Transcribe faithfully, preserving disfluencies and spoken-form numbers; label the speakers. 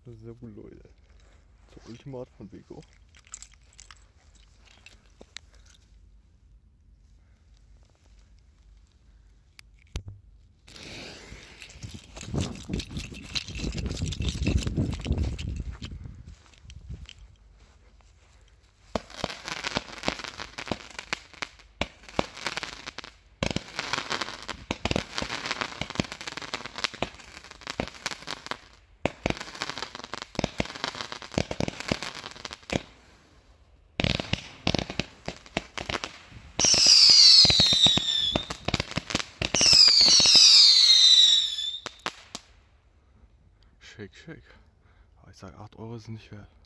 Speaker 1: So, Leute. Zur Ultimat von Weco. Shake, shake. Aber ich sage, acht Euro sind nicht wert.